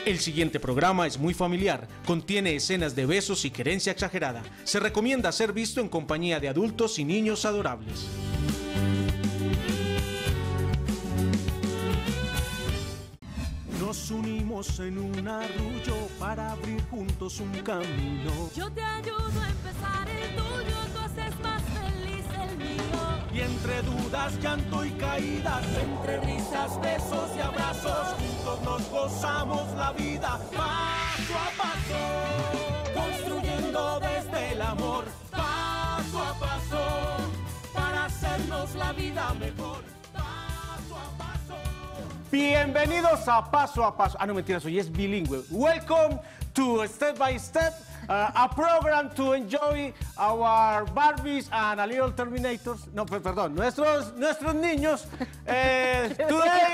El siguiente programa es muy familiar, contiene escenas de besos y querencia exagerada. Se recomienda ser visto en compañía de adultos y niños adorables. Nos unimos en un arrullo para abrir juntos un camino. Yo te ayudo a empezar el tuyo, tú haces más feliz el mío. Y entre dudas, llanto y caídas, entre risas, besos y abrazos, juntos nos gozamos la vida paso a paso, construyendo desde el amor paso a paso, para hacernos la vida mejor. Bienvenidos a Paso a Paso. Ah, no, mentiras, hoy es bilingüe. Welcome to Step by Step, a program to enjoy our Barbies and a little Terminators. No, perdón, nuestros niños. Today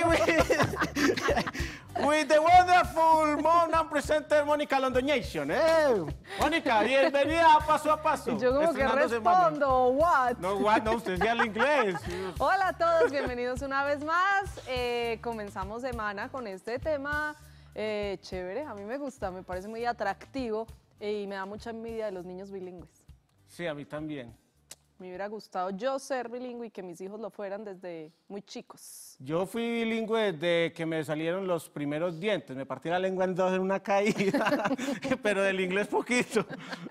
with the wonderful Mona presenter Mónica Londoñation. Mónica, bienvenida a Paso a Paso. Yo como que respondo, what? No, what, no, usted ya el inglés. Hola a todos, bienvenidos una vez más. Comenzamos semana con este tema chévere, a mí me gusta, me parece muy atractivo y me da mucha envidia de los niños bilingües. Sí, a mí también. Me hubiera gustado yo ser bilingüe y que mis hijos lo fueran desde muy chicos. Yo fui bilingüe desde que me salieron los primeros dientes. Me partí la lengua en dos en una caída, pero del inglés poquito.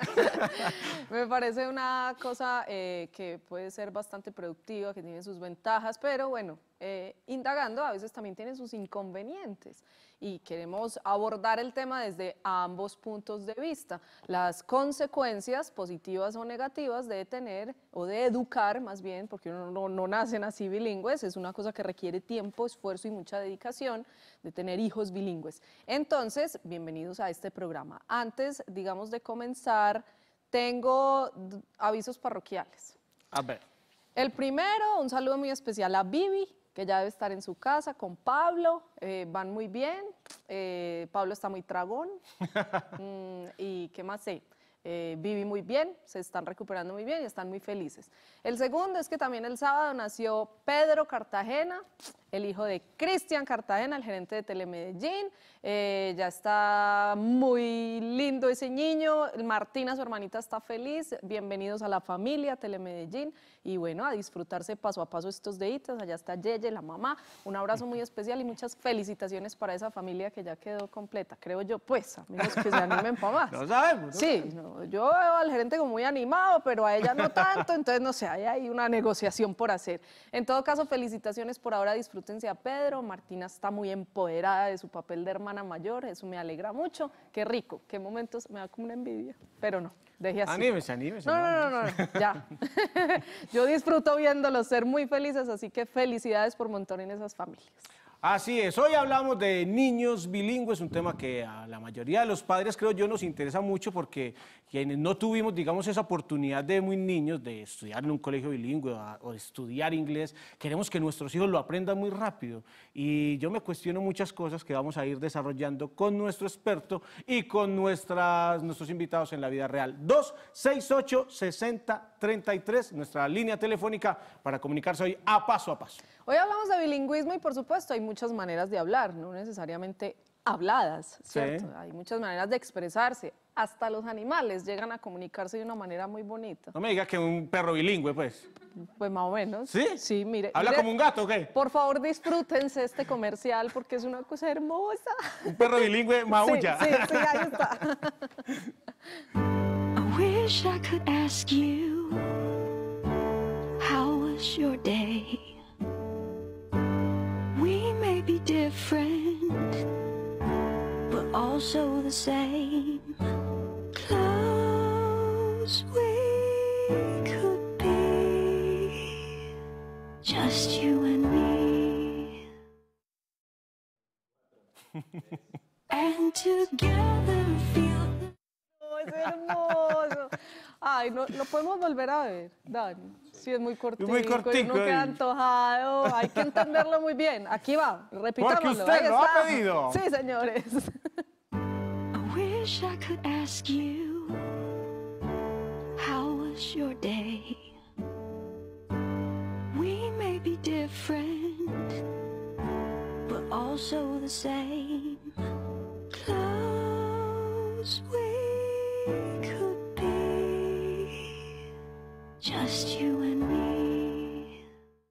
Me parece una cosa que puede ser bastante productiva, que tiene sus ventajas, pero bueno, indagando a veces también tiene sus inconvenientes. Y queremos abordar el tema desde ambos puntos de vista. Las consecuencias positivas o negativas de tener o de educar más bien, porque uno no nacen así bilingües, es una cosa que requiere tiempo, esfuerzo y mucha dedicación de tener hijos bilingües. Entonces, bienvenidos a este programa. Antes, digamos, de comenzar, tengo avisos parroquiales. A ver. El primero, un saludo muy especial a Vivi, que ya debe estar en su casa con Pablo, van muy bien, Pablo está muy tragón, y qué más sé, Vivi muy bien, se están recuperando muy bien y están muy felices. El segundo es que también el sábado nació Pedro Cartagena, el hijo de Cristian Cartagena, el gerente de Telemedellín, ya está muy lindo ese niño, Martina, su hermanita, está feliz, bienvenidos a la familia Telemedellín, y bueno, a disfrutarse paso a paso estos deditos, allá está Yeye, la mamá, un abrazo muy especial y muchas felicitaciones para esa familia que ya quedó completa, creo yo, pues, amigos que se animen para más. No sabemos, ¿no? Sí, no, yo veo al gerente como muy animado, pero a ella no tanto, entonces no sé, hay ahí una negociación por hacer. En todo caso, felicitaciones por ahora, disfrútense a Pedro, Martina está muy empoderada de su papel de hermana mayor, eso me alegra mucho, qué rico, qué momentos, me da como una envidia, pero no. Deje así. Anímese. No, ya. Yo disfruto viéndolos ser muy felices, así que felicidades por montón en esas familias. Así es, hoy hablamos de niños bilingües, un tema que a la mayoría de los padres, creo yo, nos interesa mucho porque quienes no tuvimos, digamos, esa oportunidad de muy niños de estudiar en un colegio bilingüe o de estudiar inglés, queremos que nuestros hijos lo aprendan muy rápido. Y yo me cuestiono muchas cosas que vamos a ir desarrollando con nuestro experto y con nuestros invitados en la vida real. 268-6033, nuestra línea telefónica para comunicarse hoy a Paso a Paso. Hoy hablamos de bilingüismo y por supuesto hay muchas maneras de hablar, no necesariamente habladas, ¿cierto? Sí. Hay muchas maneras de expresarse, hasta los animales llegan a comunicarse de una manera muy bonita. No me diga que un perro bilingüe, pues. Pues más o menos. ¿Sí? Sí, mire. ¿Habla como un gato o qué? Por favor, disfrútense este comercial porque es una cosa hermosa. Un perro bilingüe maulla. Sí, ahí está. I wish I could ask you, how was your day? We may be different, but also the same. Close we could be, just you and me. And together feel. Oh, es hermoso. Ay, no, lo podemos volver a ver, Dani. Sí, es muy cortico. Muy cortico. Uno queda antojado. Hay que entenderlo muy bien. Aquí va, repitámoslo. Porque usted lo ha pedido. Sí, señores. I wish I could ask you, how was your day? We may be different, but also the same. Close wish we could be just you and me,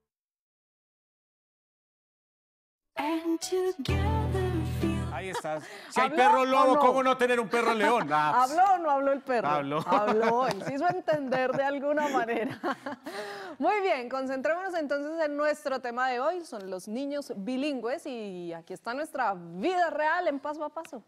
and together feel. Ahí estás. Si hay ¿Habló perro o lobo, no? ¿cómo no tener un perro león? Ah, ¿Habló o no habló el perro? Habló. Habló, él se hizo entender de alguna manera. Muy bien, concentrémonos entonces en nuestro tema de hoy, son los niños bilingües y aquí está nuestra vida real en paso a paso.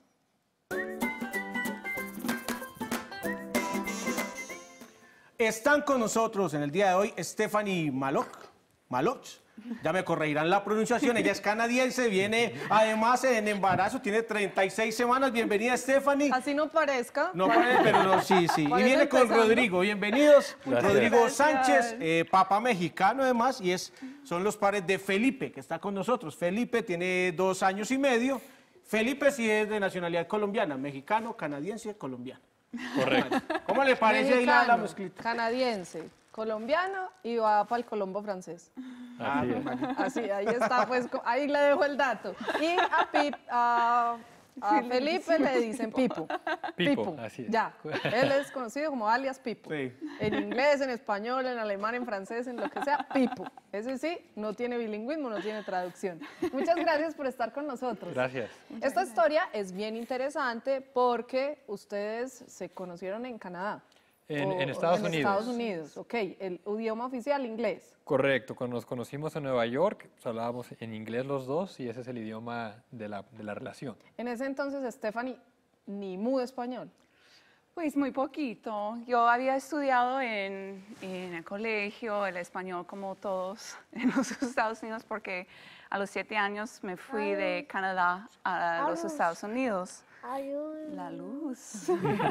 Están con nosotros en el día de hoy Stephanie Maloch. Ya me corregirán la pronunciación, ella es canadiense, viene además en embarazo, tiene 36 semanas. Bienvenida, Stephanie. Así no parezca. No parece, pero no, sí. Y Parece viene con empezando. Rodrigo. Bienvenidos. Gracias. Rodrigo Gracias. Sánchez, papá mexicano además, y son los padres de Felipe, que está con nosotros. Felipe tiene 2 años y medio. Felipe sí es de nacionalidad colombiana, mexicano, canadiense, colombiano. Correcto. ¿Cómo le parece ahí la Mexicano, mezclita? canadiense, colombiano y va para el Colombo francés. Así es. Así, ahí está, pues ahí le dejo el dato. Y a Felipe le dicen Pipo. Pipo, así es. Ya, él es conocido como alias Pipo. Sí. En inglés, en español, en alemán, en francés, en lo que sea, Pipo. Ese sí, no tiene bilingüismo, no tiene traducción. Muchas gracias por estar con nosotros. Gracias. Esta historia es bien interesante porque ustedes se conocieron en Canadá. En Estados Unidos. En Estados Unidos, ok. El idioma oficial, inglés. Correcto. Cuando nos conocimos en Nueva York, pues, hablábamos en inglés los dos y ese es el idioma de la relación. En ese entonces, Stephanie, ni mudo español. Pues muy poquito. Yo había estudiado en el colegio el español como todos en los Estados Unidos porque a los 7 años me fui de Canadá a los Estados Unidos. La luz.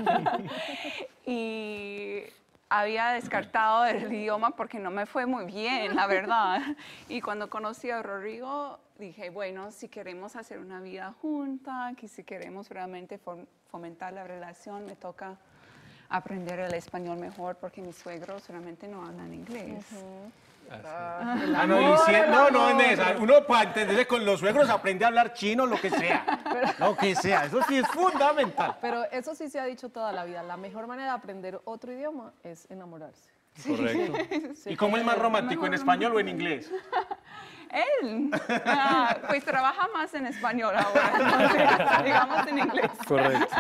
Y había descartado el idioma porque no me fue muy bien, la verdad. Y cuando conocí a Rodrigo, dije, bueno, si queremos hacer una vida junta, que si queremos realmente fomentar la relación, me toca aprender el español mejor porque mis suegros realmente no hablan inglés. Así No, en esa. Uno para entenderse con los suegros aprende a hablar chino, lo que sea. Lo que sea, eso sí es fundamental. Pero eso sí se ha dicho toda la vida. La mejor manera de aprender otro idioma es enamorarse. es. Correcto. ¿Y cómo es más romántico, en español o en inglés? Él, pues trabaja más en español ahora, entonces, digamos en inglés. Correcto.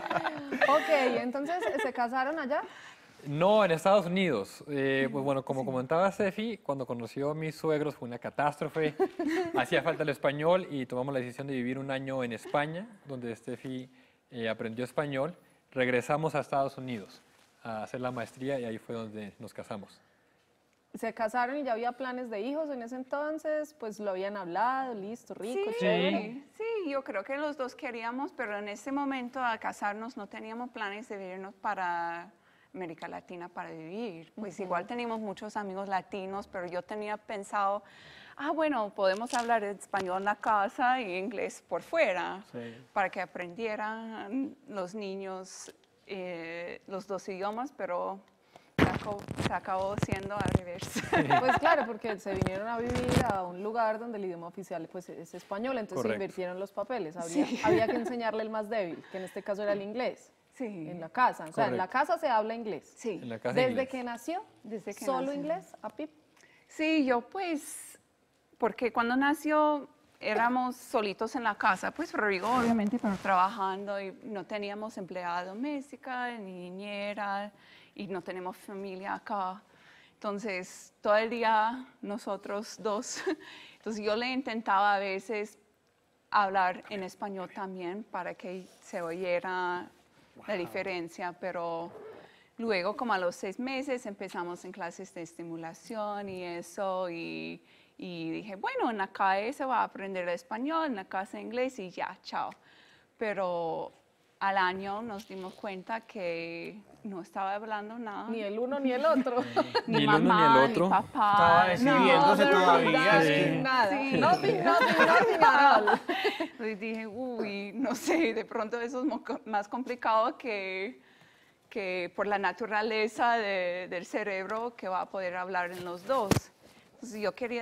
Ok, entonces, ¿se casaron allá? No, en Estados Unidos. Pues bueno, como comentaba Steffi, cuando conoció a mis suegros fue una catástrofe. Hacía falta el español y tomamos la decisión de vivir 1 año en España, donde Steffi aprendió español. Regresamos a Estados Unidos a hacer la maestría y ahí fue donde nos casamos. Se casaron y ya había planes de hijos en ese entonces, pues lo habían hablado, listo, rico, Sí, chévere. sí, yo creo que los dos queríamos, pero en ese momento al casarnos no teníamos planes de venirnos para América Latina para vivir. Pues igual teníamos muchos amigos latinos, pero yo tenía pensado, bueno, podemos hablar español en la casa y inglés por fuera, para que aprendieran los niños los 2 idiomas, pero se acabó siendo al revés. Pues claro, porque se vinieron a vivir a un lugar donde el idioma oficial pues, es español, entonces se Correcto. invirtieron los papeles. Había que enseñarle el más débil, que en este caso era el inglés, Sí, en la casa. O sea, en la casa se habla inglés. sí. En la casa Desde inglés. que nació, Desde que solo nació. inglés, a Pip. Sí, yo pues, porque cuando nació éramos solitos en la casa, pues Rodrigo obviamente pero trabajando y no teníamos empleada doméstica ni niñera y no tenemos familia acá. Entonces, todo el día nosotros dos, entonces yo le intentaba a veces hablar en español también para que se oyera la diferencia, pero luego como a los 6 meses empezamos en clases de estimulación y eso y dije, bueno, en la calle se va a aprender español, en la casa inglés y ya, chao. Pero al año nos dimos cuenta que no estaba hablando nada. Ni el uno ni el otro. Ni el uno ni mamá, el otro. Ni papá. Estaba decidiéndose No, todavía. sí. Sí. Nada. Sí. Nothing at all. Entonces dije, uy, no sé, de pronto eso es más complicado que por la naturaleza del cerebro que va a poder hablar en los dos. Entonces yo quería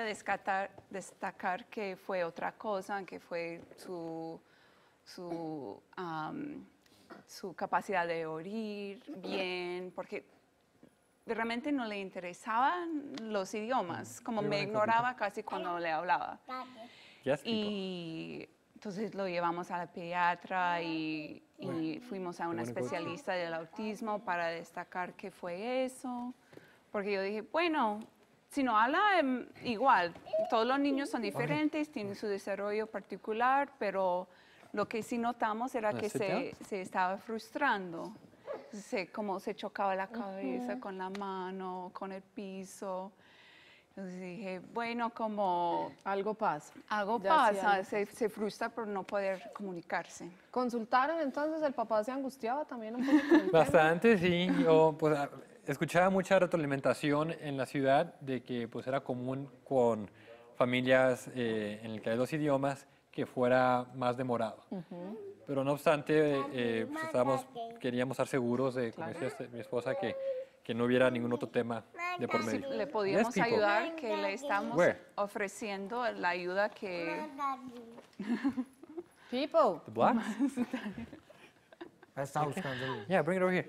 destacar que fue otra cosa, que fue su su capacidad de oír bien, porque realmente no le interesaban los idiomas, como me ignoraba casi cuando le hablaba. Yes, people. Y entonces lo llevamos a la pediatra y fuimos a una Qué buen especialista del autismo para destacar qué fue eso. Porque yo dije, bueno, si no habla igual, todos los niños son diferentes, tienen su desarrollo particular, pero lo que sí notamos era que sit down? se estaba frustrando. Como se chocaba la cabeza con la mano, con el piso. Entonces dije, bueno, como Algo pasa. algo Ya sí, pasa, algo se frustra por no poder comunicarse. ¿Consultaron entonces? ¿El papá se angustiaba también un poco con el tema? Bastante, sí. Yo pues, escuchaba mucha retroalimentación en la ciudad de que pues, era común con familias en el que hay 2 idiomas que fuera más demorado. Pero no obstante, pues, queríamos estar seguros de, como decía mi esposa, que no hubiera ningún otro tema de por medio. Le podíamos Yes, people. ayudar, que le estamos Where? ofreciendo la ayuda que... People. The blocks? Ahí está buscando. Yeah, bring it over here.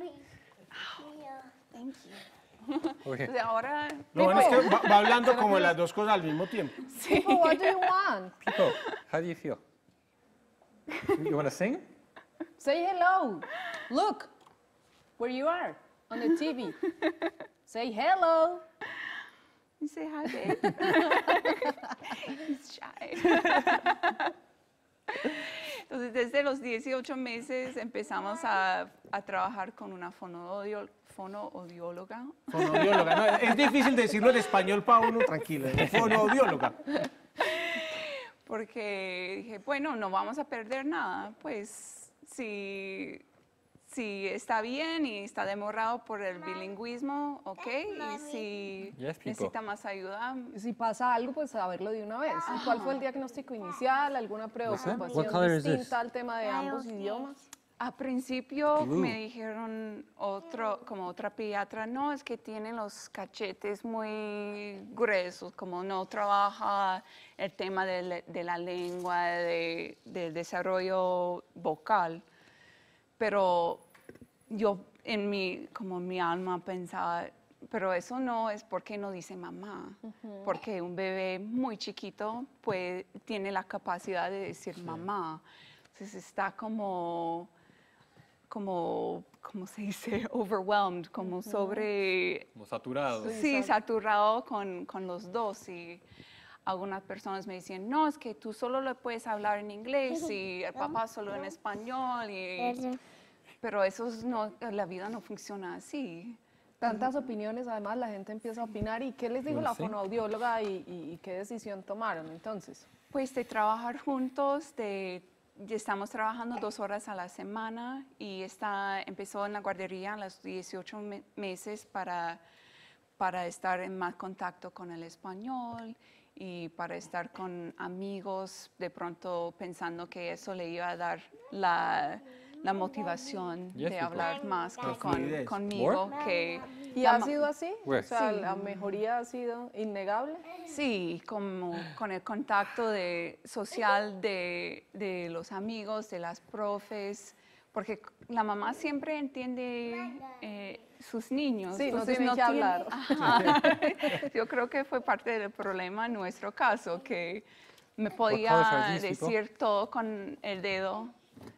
Over here. Entonces, ahora, Lo bueno es que va hablando como las dos cosas al mismo tiempo. People, what do you want? People, how do you feel? You want to sing? Say hello. Look where you are on the TV. Say hello. you say hi, babe. He's shy. Entonces, desde los 18 meses empezamos a trabajar con una fonoaudióloga. Fonoaudióloga. No, es difícil decirlo en español para uno, tranquilo. Fonoaudióloga. Porque dije, bueno, no vamos a perder nada, pues si está bien y está demorado por el bilingüismo, ok, y si Yes, people. necesita más ayuda, Si pasa algo, pues saberlo de una vez. ¿Y cuál fue el diagnóstico inicial? ¿Alguna What preocupación color is this? distinta al tema de ambos idiomas? a principio Blue. me dijeron como otra pediatra, no, es que tienen los cachetes muy gruesos, como no trabaja el tema de la lengua, del desarrollo vocal. Pero yo en mi alma pensaba, pero eso no es porque no dice mamá, porque un bebé muy chiquito tiene la capacidad de decir mamá. Entonces está como ¿cómo se dice? Overwhelmed, como Como saturado. Sí, saturado con los dos. Y algunas personas me decían, no, es que tú solo le puedes hablar en inglés y el papá solo en español. Pero la vida no funciona así. Tantas opiniones, además la gente empieza a opinar. ¿Y qué les dijo la Sí. fonoaudióloga y qué decisión tomaron entonces? Pues de trabajar juntos, estamos trabajando 2 horas a la semana y empezó en la guardería a los 18 meses para estar en más contacto con el español y para estar con amigos, de pronto pensando que eso le iba a dar la motivación Yes, de people. hablar más que fluidez. conmigo. ¿Y ha sido así? Where? O sea, Sí. la mejoría ha sido innegable. Sí, como con el contacto social de los amigos, de las profes, porque la mamá siempre entiende sus niños. Sí, no entonces tienen que hablar. Ajá. Yo creo que fue parte del problema en nuestro caso, que me colors are podía these, people? decir todo con el dedo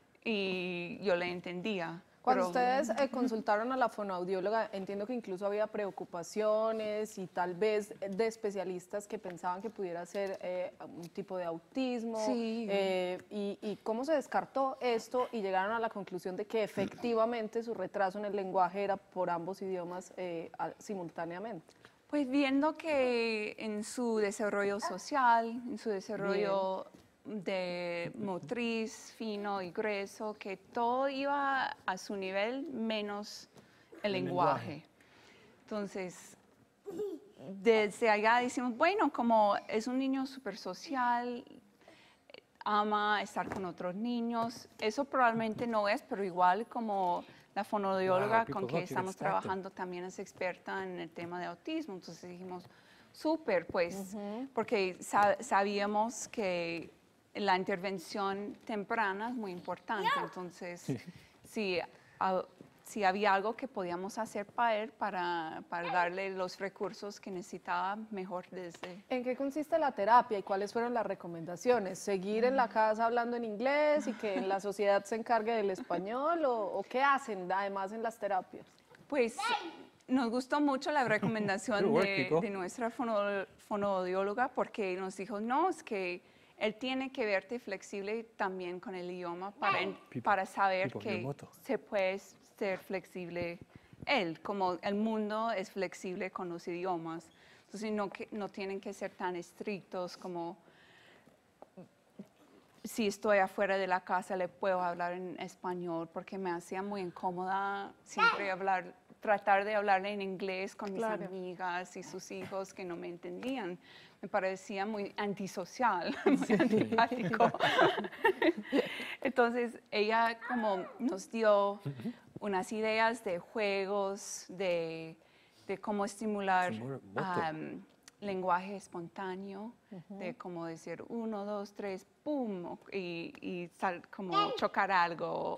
y yo le entendía. Cuando pero- ustedes consultaron a la fonoaudióloga, entiendo que incluso había preocupaciones y tal vez de especialistas que pensaban que pudiera ser un tipo de autismo. Sí. ¿Y cómo se descartó esto y llegaron a la conclusión de que efectivamente su retraso en el lenguaje era por ambos idiomas simultáneamente? Pues viendo que en su desarrollo social, en su desarrollo de motriz, fino y grueso, que todo iba a su nivel menos el lenguaje. Entonces, desde allá decimos, bueno, como es un niño súper social, ama estar con otros niños, eso probablemente no es, pero igual como la fonoaudióloga Wow, con people que look, you're estamos distracted. trabajando también es experta en el tema de autismo, entonces dijimos, súper, pues, porque sabíamos que la intervención temprana es muy importante, entonces si había algo que podíamos hacer para él, para darle los recursos que necesitaba mejor desde... ¿En qué consiste la terapia y cuáles fueron las recomendaciones? ¿Seguir en la casa hablando en inglés y que en la sociedad se encargue del español? ¿O qué hacen además en las terapias? Pues nos gustó mucho la recomendación de nuestra fonoaudióloga porque nos dijo, no, es que él tiene que verte flexible también con el idioma para saber que se puede ser flexible él, como el mundo es flexible con los idiomas. Entonces no tienen que ser tan estrictos como si estoy afuera de la casa le puedo hablar en español porque me hacía muy incómoda siempre tratar de hablarle en inglés con mis amigas y sus hijos que no me entendían. Me parecía muy antisocial, muy antipático. Entonces, ella como nos dio unas ideas de juegos, de cómo estimular lenguaje espontano, de cómo decir 1, 2, 3, ¡pum! Y como chocar algo,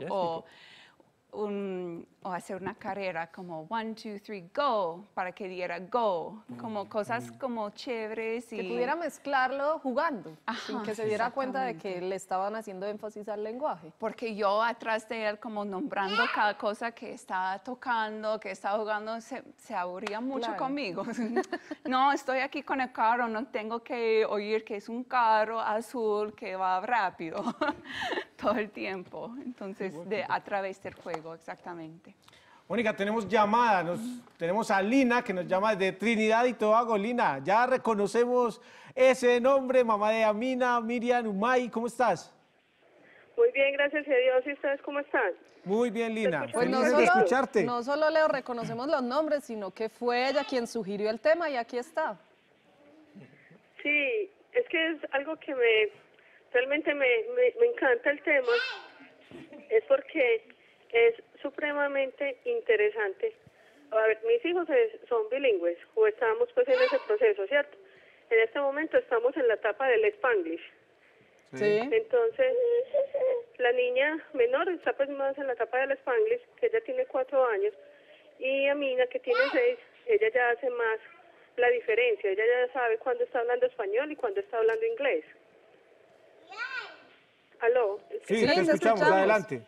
o hacer una carrera como 1, 2, 3, go, para que diera go, como cosas como chéveres. Que pudiera mezclarlo jugando, sin que se diera cuenta de que le estaban haciendo énfasis al lenguaje. Porque yo atrás de él como nombrando cada cosa que estaba tocando, que estaba jugando, se aburría mucho conmigo. No, estoy aquí con el carro, no tengo que oír que es un carro azul que va rápido todo el tiempo. Entonces, a través del juego, exactamente. Mónica, tenemos llamada, tenemos a Lina que nos llama desde Trinidad y Tobago. Lina, ya reconocemos ese nombre, mamá de Amina, Miriam, Umay, ¿cómo estás? Muy bien, gracias a Dios. ¿Y ustedes cómo están? Muy bien, Lina. Pues Felices de escucharte. No solo Leo reconocemos los nombres, sino que fue ella quien sugirió el tema y aquí está. Sí, es que es algo que realmente me encanta el tema. Es porque es supremamente interesante. A ver, mis hijos son bilingües, o estamos pues en ese proceso, ¿cierto? En este momento estamos en la etapa del Spanglish. Sí. Entonces, la niña menor está pues más en la etapa del Spanglish, que ella tiene 4 años, y Amina, que tiene 6, ella ya hace más la diferencia, ella ya sabe cuándo está hablando español y cuándo está hablando inglés. ¿Aló? Sí, te escuchamos, adelante.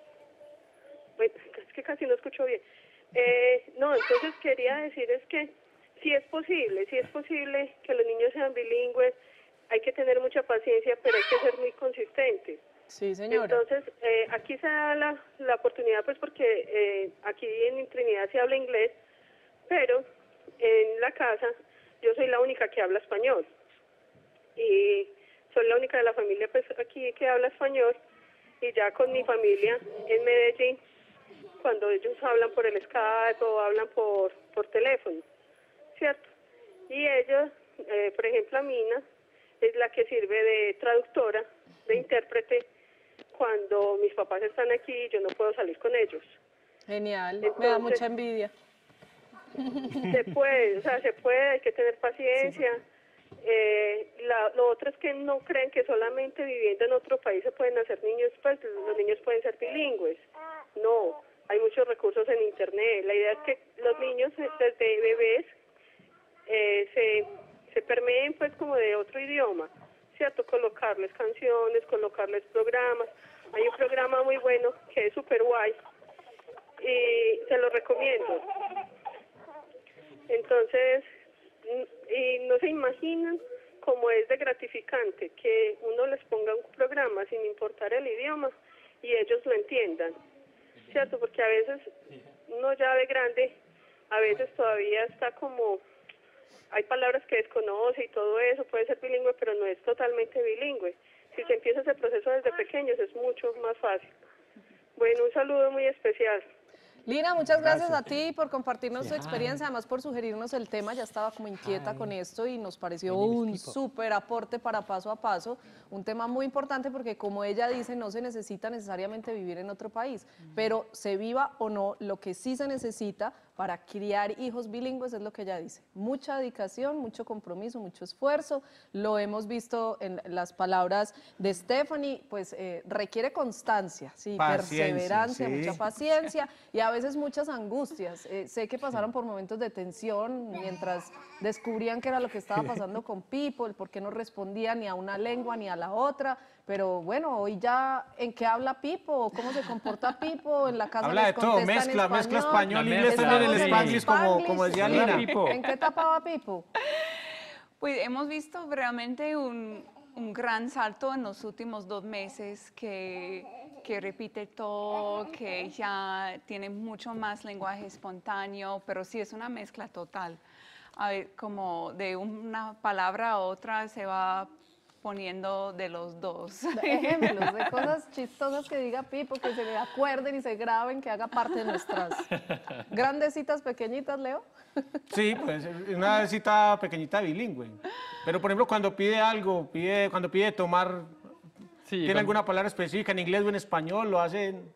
Es que casi no escucho bien. No, entonces quería decir es que sí es posible que los niños sean bilingües, hay que tener mucha paciencia, pero hay que ser muy consistentes. Sí, señora. Entonces, aquí se da la oportunidad, pues porque aquí en Trinidad se habla inglés, pero en la casa yo soy la única que habla español. Y soy la única de la familia pues aquí que habla español, y ya con mi familia en Medellín, cuando ellos hablan por el Skype o hablan por teléfono, ¿cierto? Y ellos, por ejemplo, Amina es la que sirve de traductora, de intérprete, cuando mis papás están aquí y yo no puedo salir con ellos. Genial, Entonces, me da mucha envidia. Se puede, hay que tener paciencia. Lo otro es que no creen que solamente viviendo en otro país se pueden hacer niños, pues los niños pueden ser bilingües. No, hay muchos recursos en internet. La idea es que los niños desde bebés se permeen pues como de otro idioma, ¿cierto? Colocarles canciones, colocarles programas. Hay un programa muy bueno que es súper guay y se lo recomiendo. Entonces, y no se imaginan cómo es de gratificante que uno les ponga un programa sin importar el idioma y ellos lo entiendan, ¿cierto? Porque a veces uno ya de grande, a veces todavía está como, hay palabras que desconoce y todo eso, puede ser bilingüe, pero no es totalmente bilingüe. Si se empieza ese proceso desde pequeños es mucho más fácil. Bueno, un saludo muy especial. Lina, muchas gracias a ti por compartirnos tu experiencia, además por sugerirnos el tema. Ya estaba como inquieta con esto y nos pareció un súper aporte para paso a paso, un tema muy importante porque, como ella dice, no se necesita necesariamente vivir en otro país, pero se viva o no, lo que sí se necesita para criar hijos bilingües es lo que ella dice. Mucha dedicación, mucho compromiso, mucho esfuerzo. Lo hemos visto en las palabras de Stephanie, pues requiere constancia, sí, Paciencia, perseverancia, sí. mucha paciencia y a veces muchas angustias. Sé que pasaron por momentos de tensión mientras descubrían qué era lo que estaba pasando con Pipo, el por qué no respondía ni a una lengua ni a la otra. Pero bueno, hoy ya, ¿en qué habla Pipo? ¿Cómo se comporta Pipo? En la casa Habla les de todo, contesta en mezcla español, La inglés, también el mezcla, Spanglish, sí. como decía sí. Lina. Pipo. ¿En qué etapa va Pipo? Pues hemos visto realmente un gran salto en los últimos 2 meses que repite todo, que ya tiene mucho más lenguaje espontáneo, pero sí es una mezcla total. A ver, como de una palabra a otra se va poniendo de los dos. Ejemplos de cosas chistosas que diga Pipo, que se le acuerden y se graben, que haga parte de nuestras grandes citas pequeñitas, Leo. Sí, pues una cita pequeñita bilingüe. Pero por ejemplo, cuando pide algo, cuando pide tomar, Sí, ¿tiene cuando- alguna palabra específica en inglés o en español? ¿Lo hacen?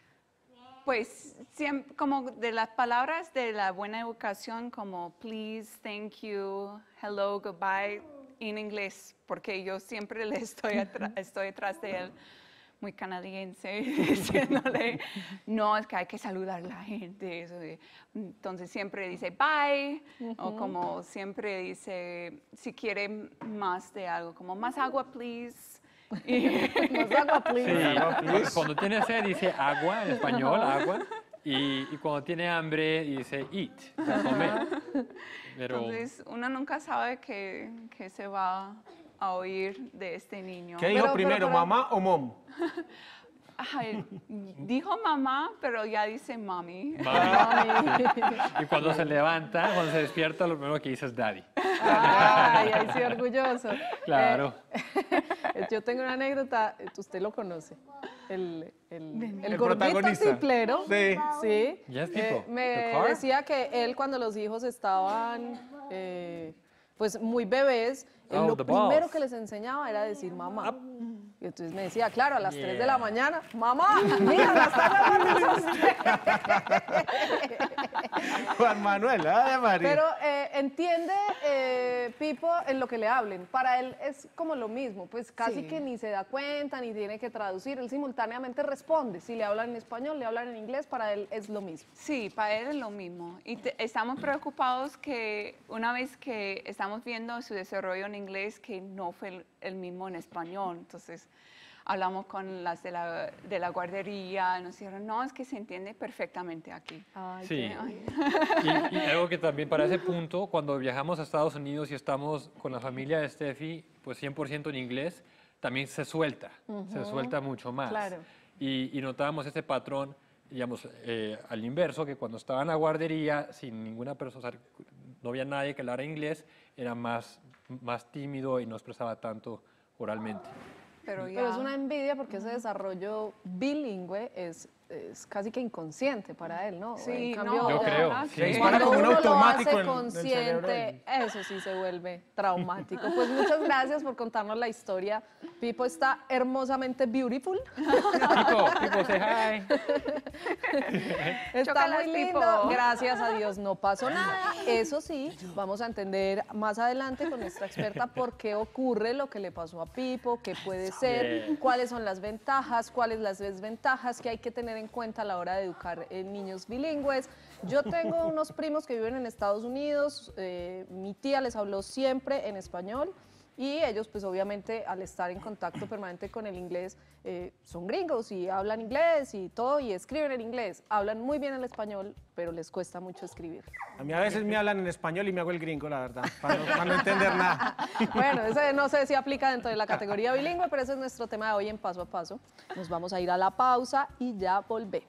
Pues como de las palabras de la buena educación como please, thank you, hello, goodbye, en inglés, porque yo siempre le estoy detrás de él, muy canadiense, diciéndole, no, es que hay que saludar a la gente. Eso entonces siempre dice bye, o como siempre dice, si quiere más de algo, como más agua, please. Y Más agua, please. Sí, Agua, please. cuando tiene sed dice agua en español, agua. Y cuando tiene hambre dice eat, o sea, comer. Pero entonces uno nunca sabe qué se va a oír de este niño. ¿Qué dijo Pero- primero, mamá o mom? Ay, dijo mamá, pero ya dice mami. y cuando se levanta, cuando se despierta, lo primero que dice es daddy. Ay, ay, sí, orgulloso. Claro. Yo tengo una anécdota, usted lo conoce, el El gordito protagonista. tiplero. Sí. Sí. Yes, Pipo. The Me car? decía que él cuando los hijos estaban pues muy bebés, él Oh, lo the primero balls. que les enseñaba era decir mamá. Y entonces me decía, claro, a las 3 de la mañana, mamá, mira, la está grabando usted. Juan Manuel, ay María. Pero entiende, Pipo, en lo que le hablen. Para él es como lo mismo, pues casi Sí. que ni se da cuenta, ni tiene que traducir. Él simultáneamente responde. Si le hablan en español, le hablan en inglés, para él es lo mismo. Sí, para él es lo mismo. Y estamos preocupados que una vez que estamos viendo su desarrollo en inglés, que no fue el mismo en español. Entonces, hablamos con las de la guardería, nos dijeron, no, es que se entiende perfectamente aquí. Ay, Sí. Ay. Y algo que también para ese punto, cuando viajamos a Estados Unidos y estamos con la familia de Steffi, pues 100% en inglés, también se suelta mucho más. Claro. Y notábamos ese patrón, digamos, al inverso, que cuando estaba en la guardería, sin ninguna persona, o sea, no había nadie que hablara inglés, era más tímido y no expresaba tanto oralmente. Pero ya... Pero es una envidia porque ese desarrollo bilingüe es casi que inconsciente para él, ¿no? Sí, En cambio, no, Yo de creo, verdad sí. que- Se dispara cuando como un uno lo automático hace en el cerebro consciente, eso sí se vuelve traumático. Pues muchas gracias por contarnos la historia. Pipo está hermosamente beautiful. Pipo, say hi. Está Chócalas, muy lindo. Pipo. Gracias a Dios no pasó nada. Eso sí, vamos a entender más adelante con nuestra experta por qué ocurre lo que le pasó a Pipo, qué puede ser, Bien. cuáles son las ventajas, cuáles las desventajas que hay que tener en cuenta a la hora de educar niños bilingües. Yo tengo unos primos que viven en Estados Unidos. Mi tía les habló siempre en español. Y ellos, pues obviamente, al estar en contacto permanente con el inglés, son gringos y hablan inglés y todo, y escriben en inglés. Hablan muy bien el español, pero les cuesta mucho escribir. A mí a veces me hablan en español y me hago el gringo, la verdad, para no entender nada. Bueno, ese no sé si aplica dentro de la categoría bilingüe, pero ese es nuestro tema de hoy en Paso a Paso. Nos vamos a ir a la pausa y ya volvemos.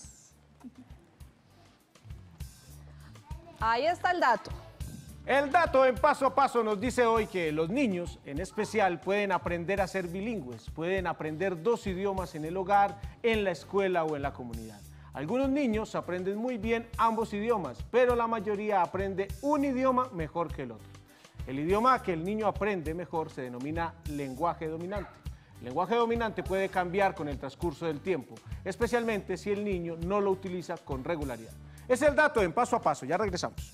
Ahí está el dato. El dato en Paso a Paso nos dice hoy que los niños, en especial, pueden aprender a ser bilingües, pueden aprender 2 idiomas en el hogar, en la escuela o en la comunidad. Algunos niños aprenden muy bien ambos idiomas, pero la mayoría aprende un idioma mejor que el otro. El idioma que el niño aprende mejor se denomina lenguaje dominante. El lenguaje dominante puede cambiar con el transcurso del tiempo, especialmente si el niño no lo utiliza con regularidad. Es el dato en Paso a Paso, ya regresamos.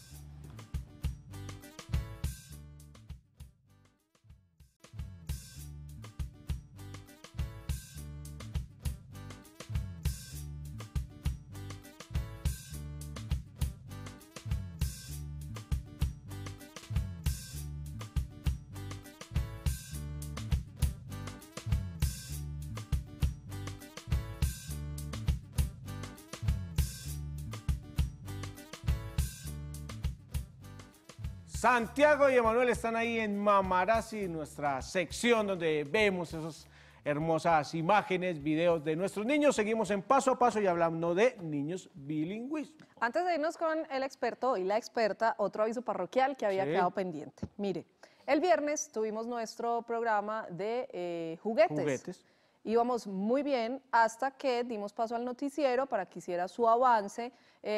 Santiago y Emanuel están ahí en Mamarazzi, nuestra sección donde vemos esas hermosas imágenes, videos de nuestros niños. Seguimos en Paso a Paso y hablando de niños bilingües. Antes de irnos con el experto y la experta, otro aviso parroquial que había quedado pendiente. Mire, el viernes tuvimos nuestro programa de juguetes. Íbamos muy bien hasta que dimos paso al noticiero para que hiciera su avance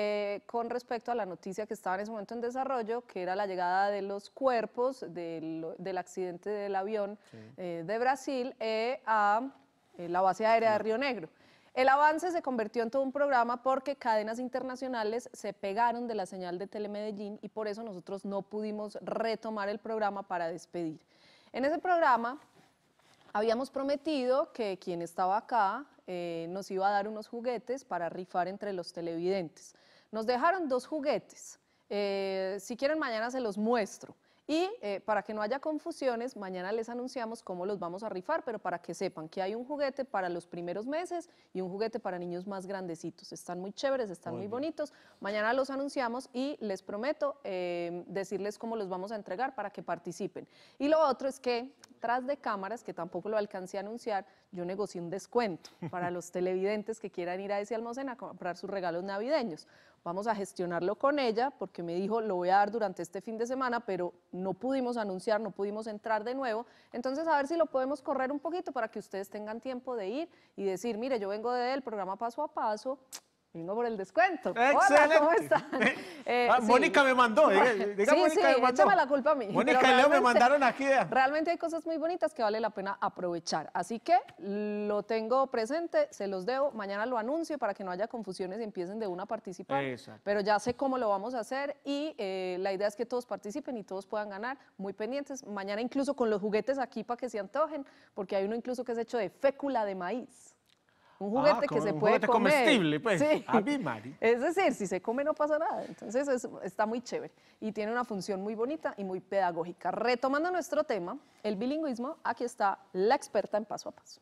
con respecto a la noticia que estaba en ese momento en desarrollo, que era la llegada de los cuerpos del accidente del avión de Brasil a la base aérea de Río Negro. El avance se convirtió en todo un programa porque cadenas internacionales se pegaron de la señal de Telemedellín y por eso nosotros no pudimos retomar el programa para despedir. En ese programa habíamos prometido que quien estaba acá nos iba a dar unos juguetes para rifar entre los televidentes. Nos dejaron 2 juguetes. Si quieren, mañana se los muestro. Y para que no haya confusiones, mañana les anunciamos cómo los vamos a rifar, pero para que sepan que hay un juguete para los primeros meses y un juguete para niños más grandecitos. Están muy chéveres, están muy bonitos. Mañana los anunciamos y les prometo decirles cómo los vamos a entregar para que participen. Y lo otro es que, tras de cámaras, que tampoco lo alcancé a anunciar, yo negocié un descuento para los televidentes que quieran ir a ese almacén a comprar sus regalos navideños. Vamos a gestionarlo con ella porque me dijo, lo voy a dar durante este fin de semana, pero no pudimos anunciar, no pudimos entrar de nuevo. Entonces, a ver si lo podemos correr un poquito para que ustedes tengan tiempo de ir y decir, mire, yo vengo del programa Paso a Paso, vengo por el descuento. ¡Excelente! Hola, ¿cómo están? Sí. Mónica me mandó, diga Mónica me mandó. Échame la culpa a mí. Mónica y Leo me mandaron aquí. Realmente hay cosas muy bonitas que vale la pena aprovechar. Así que lo tengo presente, se los debo, mañana lo anuncio para que no haya confusiones y empiecen de una a participar. Exacto. Pero ya sé cómo lo vamos a hacer y la idea es que todos participen y todos puedan ganar, muy pendientes. Mañana incluso con los juguetes aquí para que se antojen, porque hay uno incluso que es hecho de fécula de maíz. Un juguete que se puede comer. Comestible, pues. Sí. A mí, Mari. Es decir, si se come no pasa nada. Entonces está muy chévere y tiene una función muy bonita y muy pedagógica. Retomando nuestro tema, el bilingüismo, aquí está la experta en Paso a Paso.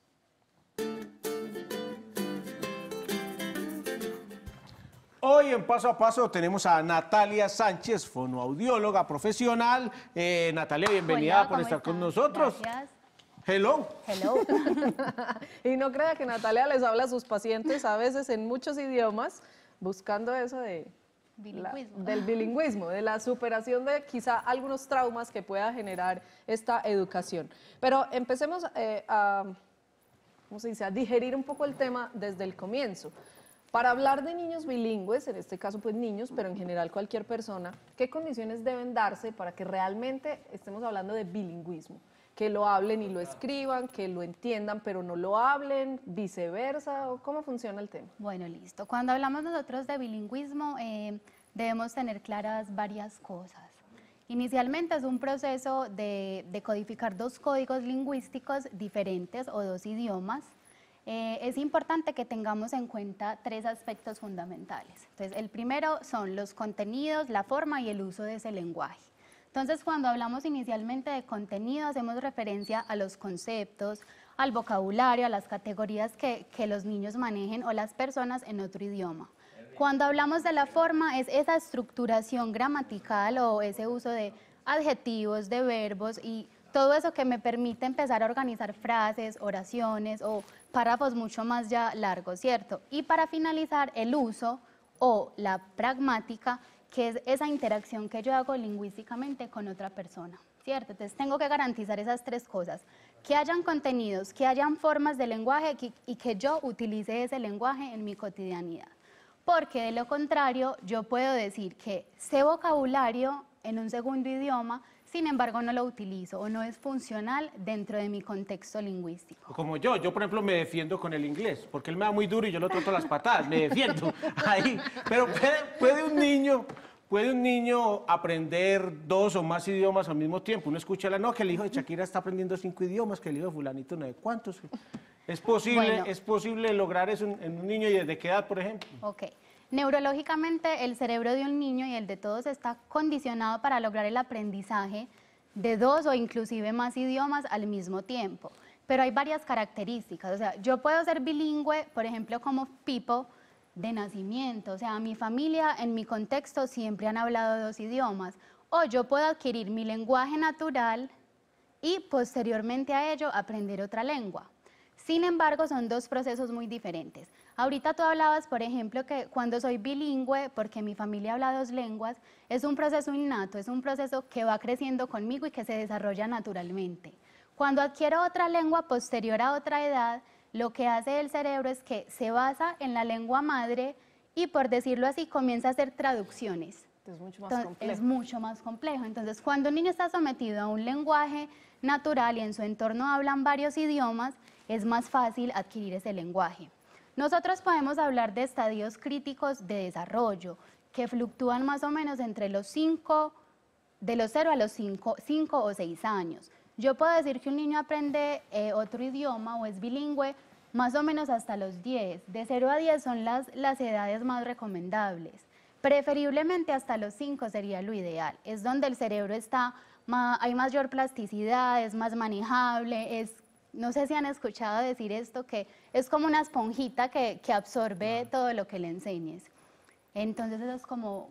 Hoy en Paso a Paso tenemos a Natalia Sánchez, fonoaudióloga profesional. Natalia, bienvenida. Hola, por ¿cómo estar con están? nosotros. Gracias. Hello. Hello. Y no crea que Natalia les habla a sus pacientes a veces en muchos idiomas, buscando eso de del bilingüismo, de la superación de quizá algunos traumas que pueda generar esta educación. Pero empecemos ¿cómo se dice?, a digerir un poco el tema desde el comienzo. Para hablar de niños bilingües, en este caso pues niños, pero en general cualquier persona, ¿qué condiciones deben darse para que realmente estemos hablando de bilingüismo? Que lo hablen y lo escriban, que lo entiendan pero no lo hablen, viceversa, ¿o cómo funciona el tema? Bueno, listo. Cuando hablamos nosotros de bilingüismo, debemos tener claras varias cosas. Inicialmente es un proceso de codificar 2 códigos lingüísticos diferentes o 2 idiomas. Es importante que tengamos en cuenta 3 aspectos fundamentales. Entonces, el primero son los contenidos, la forma y el uso de ese lenguaje. Entonces, cuando hablamos inicialmente de contenido, hacemos referencia a los conceptos, al vocabulario, a las categorías que los niños manejen o las personas en otro idioma. Cuando hablamos de la forma, es esa estructuración gramatical o ese uso de adjetivos, de verbos y todo eso que me permite empezar a organizar frases, oraciones o párrafos mucho más ya largos, ¿cierto? Y para finalizar, el uso o la pragmática, que es esa interacción que yo hago lingüísticamente con otra persona, ¿cierto? Entonces tengo que garantizar esas 3 cosas, que hayan contenidos, que hayan formas de lenguaje y que yo utilice ese lenguaje en mi cotidianidad. Porque de lo contrario, yo puedo decir que sé vocabulario en un segundo idioma sin embargo no lo utilizo o no es funcional dentro de mi contexto lingüístico. Como yo por ejemplo, me defiendo con el inglés, porque él me da muy duro y yo lo trato a las patadas, me defiendo ahí. Pero ¿puede un niño aprender 2 o más idiomas al mismo tiempo? Uno escucha no, que el hijo de Shakira está aprendiendo 5 idiomas, que el hijo de fulanito no sé cuántos. ¿Es posible lograr eso en un niño y desde qué edad, por ejemplo? Ok. Neurológicamente, el cerebro de un niño y el de todos está condicionado para lograr el aprendizaje de 2 o inclusive más idiomas al mismo tiempo. Pero hay varias características. O sea, yo puedo ser bilingüe, por ejemplo, como Pipo, de nacimiento. O sea, mi familia, en mi contexto, siempre han hablado 2 idiomas. O yo puedo adquirir mi lenguaje natural y posteriormente a ello aprender otra lengua. Sin embargo, son 2 procesos muy diferentes. Ahorita tú hablabas, por ejemplo, que cuando soy bilingüe, porque mi familia habla 2 lenguas, es un proceso innato, es un proceso que va creciendo conmigo y que se desarrolla naturalmente. Cuando adquiero otra lengua posterior a otra edad, lo que hace el cerebro es que se basa en la lengua madre y, por decirlo así, comienza a hacer traducciones. Es mucho más complejo. Es mucho más complejo. Entonces, cuando un niño está sometido a un lenguaje natural y en su entorno hablan varios idiomas, es más fácil adquirir ese lenguaje. Nosotros podemos hablar de estadios críticos de desarrollo que fluctúan más o menos entre los 5, de los 0 a los 5 o 6 años. Yo puedo decir que un niño aprende otro idioma o es bilingüe más o menos hasta los 10. De 0 a 10 son las edades más recomendables. Preferiblemente hasta los 5 sería lo ideal. Es donde el cerebro hay mayor plasticidad, es más manejable, no sé si han escuchado decir esto, que es como una esponjita que absorbe todo lo que le enseñes. Entonces eso es como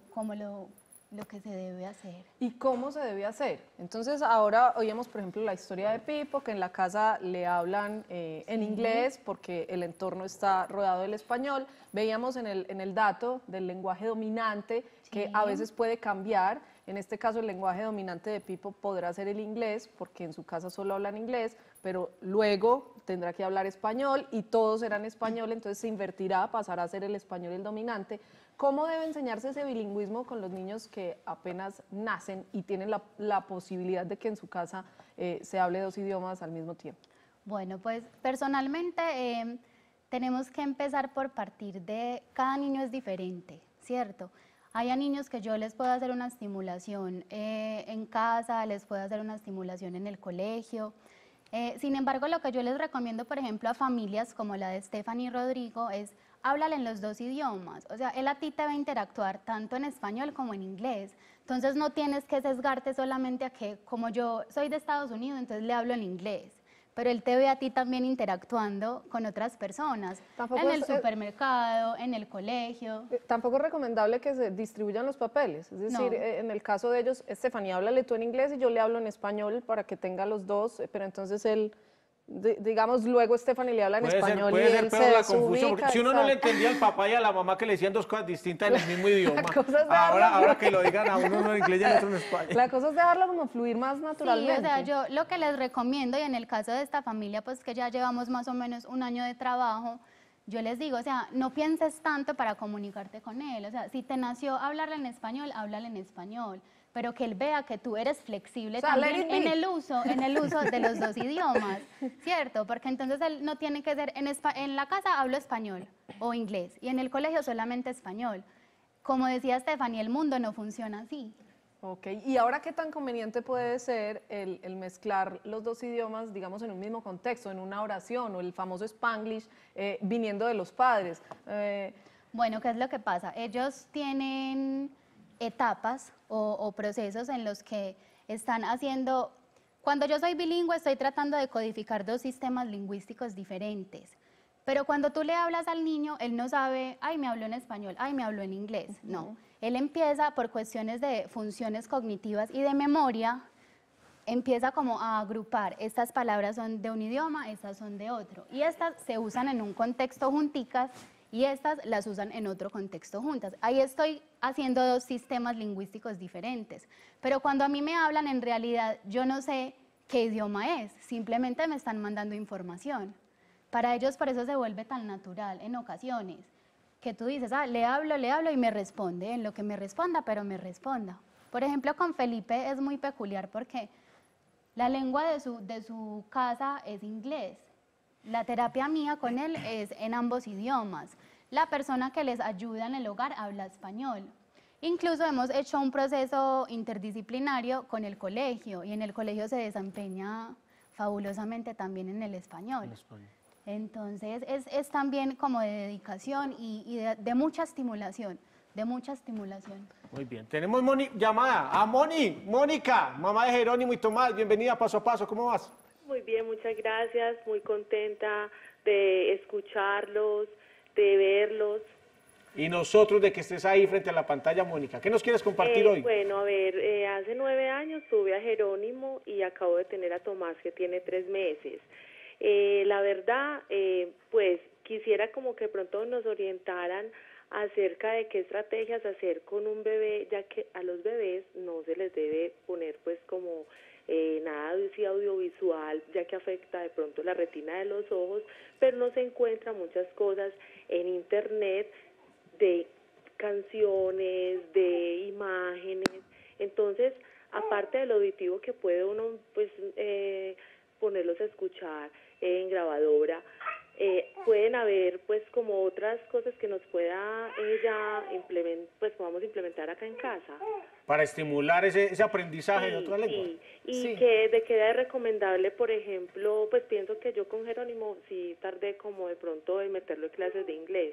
lo que se debe hacer. ¿Y cómo se debe hacer? Entonces ahora oíamos, por ejemplo, la historia de Pipo, que en la casa le hablan en inglés porque el entorno está rodeado del español. Veíamos en el dato del lenguaje dominante que a veces puede cambiar. En este caso, el lenguaje dominante de Pipo podrá ser el inglés, porque en su casa solo hablan inglés, pero luego tendrá que hablar español y todos serán español, entonces se invertirá, pasará a ser el español el dominante. ¿Cómo debe enseñarse ese bilingüismo con los niños que apenas nacen y tienen la posibilidad de que en su casa se hable 2 idiomas al mismo tiempo? Bueno, pues personalmente tenemos que empezar por partir de cada niño es diferente, ¿cierto? Hay a niños que yo les puedo hacer una estimulación en casa, les puedo hacer una estimulación en el colegio. Sin embargo, lo que yo les recomiendo, por ejemplo, a familias como la de Stephanie y Rodrigo es háblale en los 2 idiomas. O sea, él a ti te va a interactuar tanto en español como en inglés. Entonces no tienes que sesgarte solamente a que, como yo soy de Estados Unidos, entonces le hablo en inglés. Pero él te ve a ti también interactuando con otras personas, en el supermercado, en el colegio. Tampoco es recomendable que se distribuyan los papeles, es decir, en el caso de ellos, Estefanía, háblale tú en inglés y yo le hablo en español para que tenga los 2, pero entonces él, digamos, luego Stephanie le habla en español y él se desubica. Porque si uno no le entendía al papá y a la mamá que le decían 2 cosas distintas en el mismo idioma, ahora que lo digan a uno en inglés y a otro en español. La cosa es dejarlo como fluir más naturalmente. Sí, o sea, yo lo que les recomiendo, y en el caso de esta familia, pues que ya llevamos más o menos 1 año de trabajo, yo les digo, o sea, no pienses tanto para comunicarte con él. O sea, si te nació hablarle en español, háblale en español, pero que él vea que tú eres flexible también en el uso de los 2 idiomas, ¿cierto? Porque entonces él no tiene que ser, en la casa hablo español o inglés, y en el colegio solamente español. Como decía Stephanie, el mundo no funciona así. Ok, y ahora, ¿qué tan conveniente puede ser el mezclar los 2 idiomas, digamos, en un mismo contexto, en una oración, o el famoso Spanglish, viniendo de los padres? Bueno, ¿qué es lo que pasa? Ellos tienen etapas o procesos en los que están haciendo... Cuando yo soy bilingüe, estoy tratando de codificar 2 sistemas lingüísticos diferentes. Pero cuando tú le hablas al niño, él no sabe, ay, me habló en español, ay, me habló en inglés. No, él empieza por cuestiones de funciones cognitivas y de memoria, empieza como a agrupar, estas palabras son de un idioma, estas son de otro. Y estas se usan en un contexto junticas y estas las usan en otro contexto juntas. Ahí estoy haciendo 2 sistemas lingüísticos diferentes. Pero cuando a mí me hablan, en realidad yo no sé qué idioma es, simplemente me están mandando información. Para ellos por eso se vuelve tan natural en ocasiones, que tú dices, le hablo y me responde, en lo que me responda, pero me responda. Por ejemplo, con Felipe es muy peculiar porque la lengua de su casa es inglés. La terapia mía con él es en ambos idiomas. La persona que les ayuda en el hogar habla español. Incluso hemos hecho un proceso interdisciplinario con el colegio y en el colegio se desempeña fabulosamente también en el español. Entonces es también como de dedicación y de mucha estimulación, Muy bien, tenemos llamada a Mónica, mamá de Jerónimo y Tomás, bienvenida a Paso a Paso, ¿cómo vas? Muy bien, muchas gracias. Muy contenta de escucharlos, de verlos. Y nosotros de que estés ahí frente a la pantalla, Mónica, ¿qué nos quieres compartir hoy? Bueno, a ver, hace 9 años tuve a Jerónimo y acabo de tener a Tomás, que tiene 3 meses. La verdad, pues quisiera como que pronto nos orientaran acerca de qué estrategias hacer con un bebé, ya que a los bebés no se les debe poner pues como nada de audiovisual, ya que afecta de pronto la retina de los ojos, pero no se encuentran muchas cosas en internet de canciones, de imágenes. Entonces, aparte del auditivo que puede uno pues ponerlos a escuchar en grabadora, pueden haber pues como otras cosas que nos pueda podamos implementar acá en casa. Para estimular ese aprendizaje de otra lengua. Y que queda recomendable, por ejemplo, pues pienso que yo con Jerónimo sí tardé como de pronto en meterlo en clases de inglés,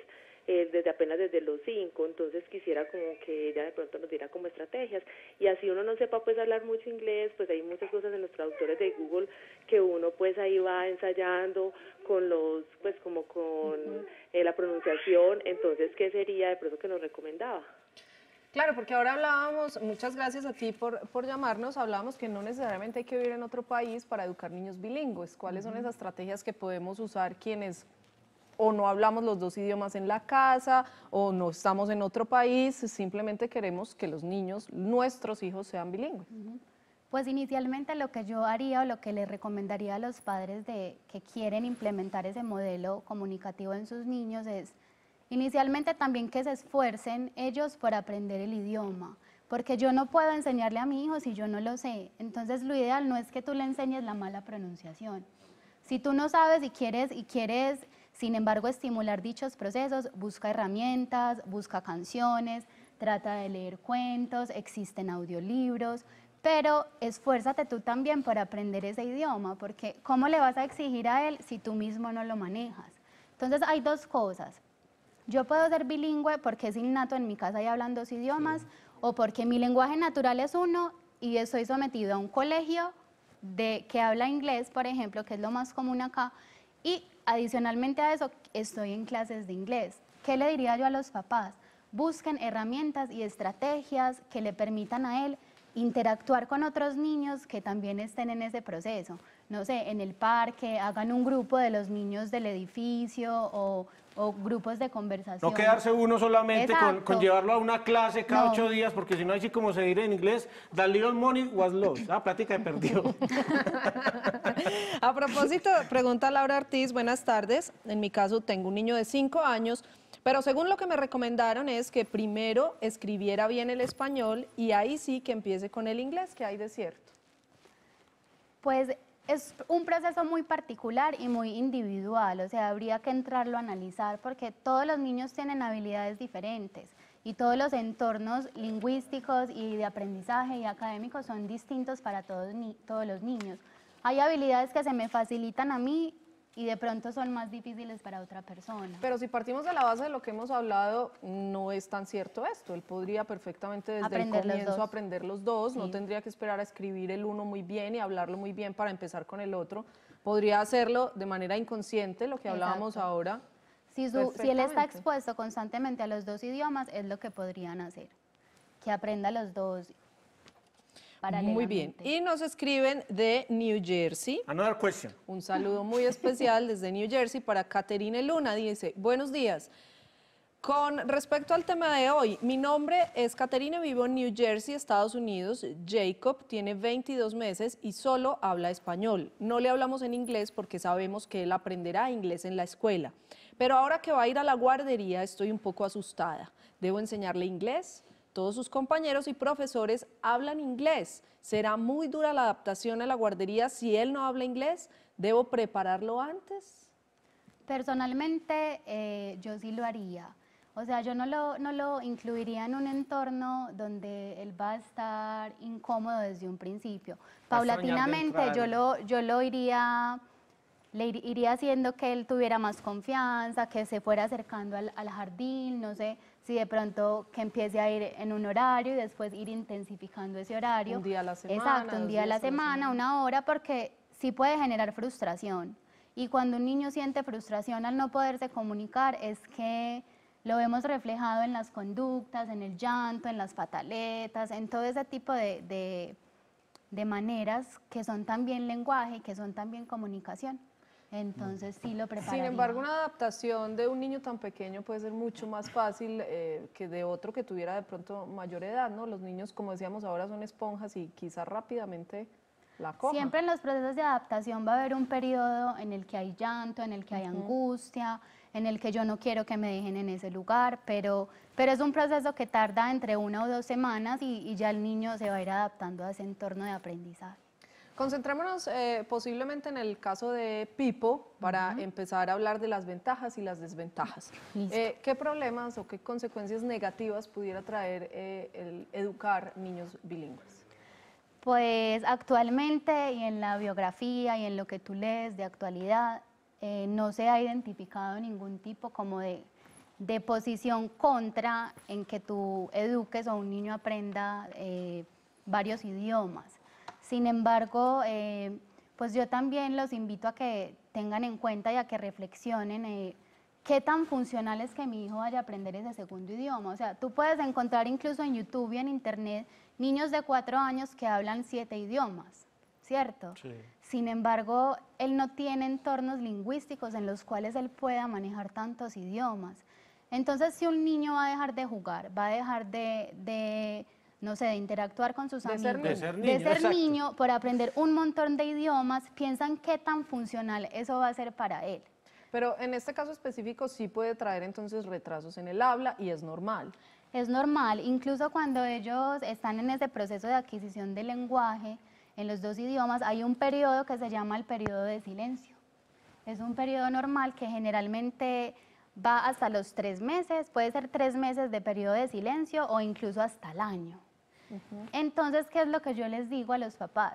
desde los 5, entonces quisiera como que ella de pronto nos diera como estrategias, y así uno no sepa pues hablar mucho inglés, pues hay muchas cosas en los traductores de Google que uno pues ahí va ensayando con los, pues como con la pronunciación. Entonces, ¿qué sería de pronto que nos recomendaba? Claro, porque ahora hablábamos, muchas gracias a ti por llamarnos, hablábamos que no necesariamente hay que vivir en otro país para educar niños bilingües. ¿Cuáles son esas estrategias que podemos usar quienes o no hablamos los dos idiomas en la casa o no estamos en otro país, simplemente queremos que los niños, nuestros hijos, sean bilingües? Pues inicialmente lo que yo haría o lo que les recomendaría a los padres que quieren implementar ese modelo comunicativo en sus niños es inicialmente también que se esfuercen ellos por aprender el idioma, porque yo no puedo enseñarle a mi hijo si yo no lo sé. Entonces lo ideal no es que tú le enseñes la mala pronunciación. Si tú no sabes y quieres, sin embargo, estimular dichos procesos, busca herramientas, busca canciones, trata de leer cuentos, existen audiolibros, pero esfuérzate tú también por aprender ese idioma, porque ¿cómo le vas a exigir a él si tú mismo no lo manejas? Entonces hay dos cosas. Yo puedo ser bilingüe porque es innato en mi casa y hablan 2 idiomas, o porque mi lenguaje natural es uno y estoy sometido a un colegio que habla inglés, por ejemplo, que es lo más común acá, y adicionalmente a eso estoy en clases de inglés. ¿Qué le diría yo a los papás? Busquen herramientas y estrategias que le permitan a él interactuar con otros niños que también estén en ese proceso. No sé, en el parque, hagan un grupo de los niños del edificio o grupos de conversación. No quedarse uno solamente con llevarlo a una clase cada 8 días, porque si no, así como se dice en inglés, the little money was lost. Plática de perdido. A propósito, pregunta Laura Ortiz, buenas tardes. En mi caso tengo un niño de 5 años, pero según lo que me recomendaron es que primero escribiera bien el español y ahí sí que empiece con el inglés, ¿qué hay de cierto? Pues es un proceso muy particular y muy individual, o sea, habría que entrarlo a analizar porque todos los niños tienen habilidades diferentes y todos los entornos lingüísticos y de aprendizaje y académicos son distintos para todos los niños. Hay habilidades que se me facilitan a mí y de pronto son más difíciles para otra persona. Pero si partimos de la base de lo que hemos hablado, no es tan cierto esto. Él podría perfectamente desde el comienzo aprender los dos, no tendría que esperar a escribir el uno muy bien y hablarlo muy bien para empezar con el otro. Podría hacerlo de manera inconsciente, lo que hablábamos ahora. Si él está expuesto constantemente a los 2 idiomas, es lo que podrían hacer, que aprenda los 2 paralelamente. Muy bien. Y nos escriben de New Jersey. Another question. Un saludo muy especial desde New Jersey para Caterine Luna. Dice, buenos días. Con respecto al tema de hoy, mi nombre es Caterine, vivo en New Jersey, Estados Unidos. Jacob tiene 22 meses y solo habla español. No le hablamos en inglés porque sabemos que él aprenderá inglés en la escuela. Pero ahora que va a ir a la guardería estoy un poco asustada. ¿Debo enseñarle inglés? Todos sus compañeros y profesores hablan inglés. ¿Será muy dura la adaptación a la guardería si él no habla inglés? ¿Debo prepararlo antes? Personalmente, yo sí lo haría. O sea, yo no lo incluiría en un entorno donde él va a estar incómodo desde un principio. Va a extrañar de Paulatinamente entrar. yo lo iría, iría haciendo que él tuviera más confianza, que se fuera acercando al jardín, no sé, si de pronto que empiece a ir en un horario y después ir intensificando ese horario. Un día a la semana. Exacto, un 2 día a la días semana, una hora, porque sí puede generar frustración. Y cuando un niño siente frustración al no poderse comunicar, es que lo vemos reflejado en las conductas, en el llanto, en las pataletas, en todo ese tipo de maneras que son también lenguaje y que son también comunicación. Entonces sí lo prepararía. Sin embargo, una adaptación de un niño tan pequeño puede ser mucho más fácil que de otro que tuviera de pronto mayor edad, ¿no? Los niños, como decíamos ahora, son esponjas y quizás rápidamente la cojan. Siempre en los procesos de adaptación va a haber un periodo en el que hay llanto, en el que hay angustia, en el que yo no quiero que me dejen en ese lugar, pero es un proceso que tarda entre 1 o 2 semanas y ya el niño se va a ir adaptando a ese entorno de aprendizaje. Concentrémonos posiblemente en el caso de Pipo para empezar a hablar de las ventajas y las desventajas. Listo. ¿Qué problemas o qué consecuencias negativas pudiera traer el educar niños bilingües? Pues actualmente y en la biografía y en lo que tú lees de actualidad, no se ha identificado ningún tipo como de posición contra en que tú eduques o un niño aprenda varios idiomas. Sin embargo, pues yo también los invito a que tengan en cuenta y a que reflexionen qué tan funcional es que mi hijo vaya a aprender ese segundo idioma. O sea, tú puedes encontrar incluso en YouTube y en Internet niños de 4 años que hablan 7 idiomas, ¿cierto? Sí. Sin embargo, él no tiene entornos lingüísticos en los cuales él pueda manejar tantos idiomas. Entonces, si un niño va a dejar de jugar, va a dejar no sé, de interactuar con sus amigos, De ser niño, de ser exacto. niño por aprender un montón de idiomas, piensan qué tan funcional eso va a ser para él. Pero en este caso específico sí puede traer entonces retrasos en el habla y es normal. Es normal, incluso cuando ellos están en ese proceso de adquisición del lenguaje, en los 2 idiomas, hay un periodo que se llama el periodo de silencio. Es un periodo normal que generalmente va hasta los 3 meses, puede ser 3 meses de periodo de silencio o incluso hasta el año. Entonces, ¿qué es lo que yo les digo a los papás?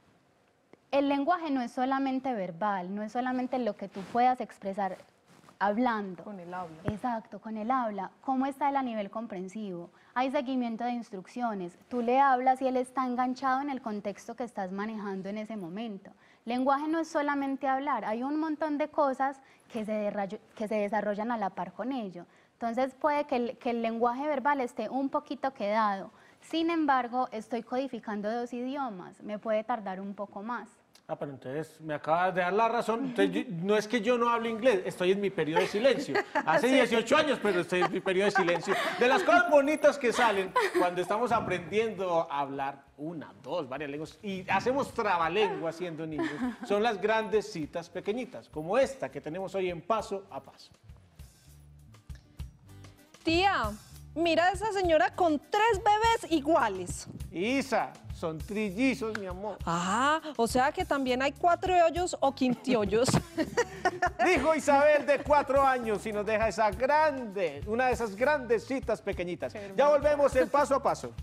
El lenguaje no es solamente verbal, no es solamente lo que tú puedas expresar hablando. Con el habla. Exacto, con el habla. ¿Cómo está él a nivel comprensivo? Hay seguimiento de instrucciones. Tú le hablas y él está enganchado en el contexto que estás manejando en ese momento. Lenguaje no es solamente hablar, hay un montón de cosas que se desarrollan a la par con ello. Entonces puede que el lenguaje verbal esté un poquito quedado. Sin embargo, estoy codificando 2 idiomas, me puede tardar un poco más. Ah, pero entonces me acabas de dar la razón. Entonces, no es que yo no hable inglés, estoy en mi periodo de silencio. Hace 18 años, pero estoy en mi periodo de silencio. De las cosas bonitas que salen cuando estamos aprendiendo a hablar 1, 2, varias lenguas y hacemos trabalengua siendo niños, son las grandes citas pequeñitas, como esta que tenemos hoy en Paso a Paso. Tía, mira a esa señora con 3 bebés iguales. Isa, son trillizos, mi amor. Ah, o sea que también hay 4 hoyos o quintiollos. Dijo Isabel de 4 años y nos deja una de esas grandes citas pequeñitas. Ya volvemos en Paso a Paso.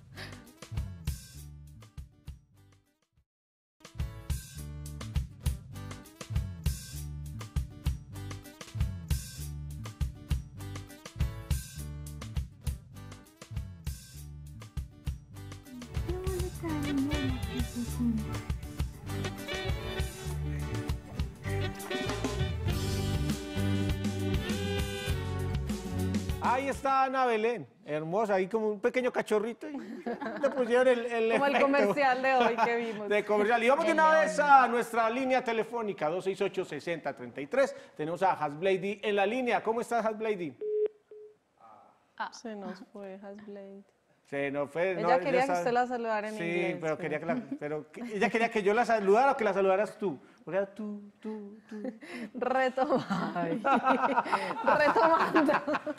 Ahí está Ana Belén, hermosa, ahí como un pequeño cachorrito. Y le pusieron el Como el efecto comercial de hoy que vimos. de comercial. Y vamos de una vez a nuestra línea telefónica, 268-6033. Tenemos a Hasblady en la línea. ¿Cómo estás, Hasblady? Se nos fue Hasblade. Sí, no fue, Ella no, quería que sabe- usted la saludara en sí, inglés. pero quería que ella quería que yo la saludara o que la saludaras tú. Porque era tú. Retomando. Retomando.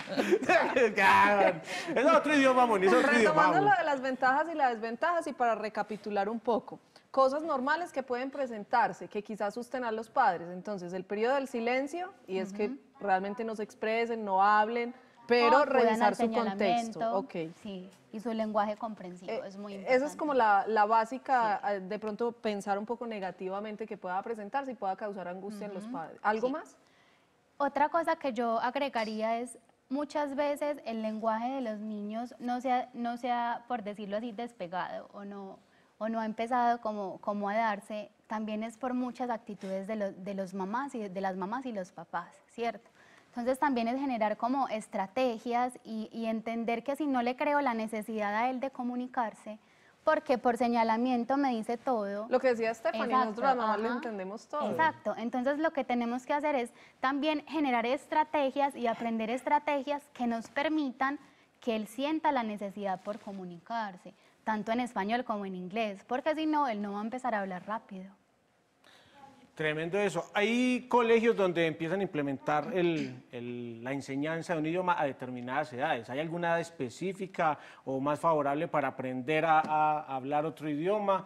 Es otro idioma, Moni, es otro idioma. Retomando lo de las ventajas y las desventajas y para recapitular un poco. Cosas normales que pueden presentarse, que quizás asusten a los padres. Entonces, el periodo del silencio, y es que realmente no se expresen, no hablen, pero O acudan revisar al su contexto. señalamiento, Ok. sí, y su lenguaje comprensivo es muy importante. Esa es como la básica, de pronto pensar un poco negativamente que pueda presentarse y pueda causar angustia en los padres. ¿Algo más? Otra cosa que yo agregaría es, muchas veces el lenguaje de los niños no se ha, por decirlo así, despegado o no ha empezado como a darse, también es por muchas actitudes de las mamás y los papás, ¿cierto? Entonces también es generar como estrategias y entender que si no le creo la necesidad a él de comunicarse, porque por señalamiento me dice todo. Lo que decía Stephanie, Exacto, nosotros las mamás le ajá. entendemos todo. Exacto, entonces lo que tenemos que hacer es también generar estrategias y aprender estrategias que nos permitan que él sienta la necesidad por comunicarse, tanto en español como en inglés, porque si no, él no va a empezar a hablar rápido. Tremendo eso. Hay colegios donde empiezan a implementar la enseñanza de un idioma a determinadas edades. ¿Hay alguna edad específica o más favorable para aprender a hablar otro idioma?